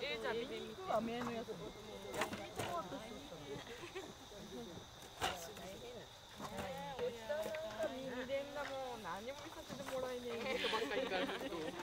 じゃあ見に行くわ、目のやつ。やってみてもらったし。おじさんなんか見れんだもん、何も見させてもらえねえことばっかりからずっと。